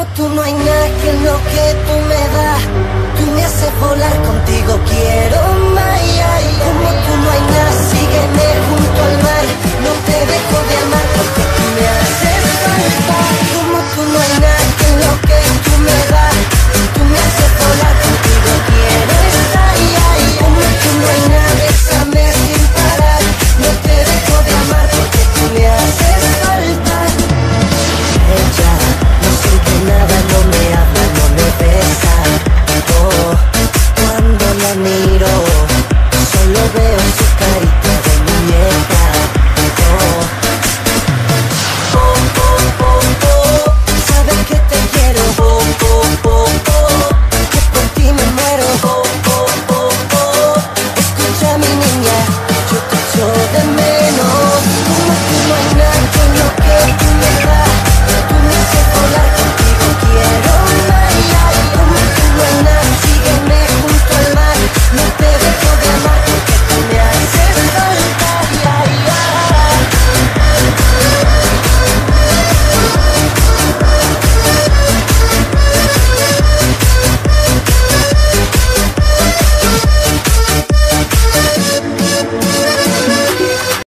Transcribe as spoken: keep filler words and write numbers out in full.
Como tú no hay nada que lo que tú me das. Tú me haces volar, contigo quiero más. Como